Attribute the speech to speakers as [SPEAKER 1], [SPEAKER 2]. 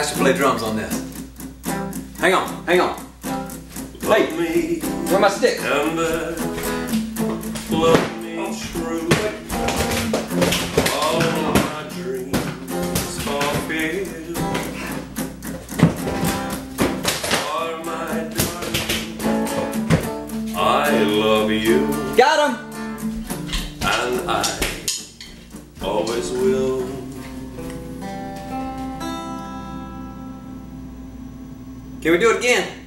[SPEAKER 1] should play drums on this. Hang on, hang on. Hey, where are my sticks?
[SPEAKER 2] Love me true. All my dreams fulfilled. For my darling, I love you.
[SPEAKER 1] Got him!
[SPEAKER 2] And I always will.
[SPEAKER 1] Can we do it again?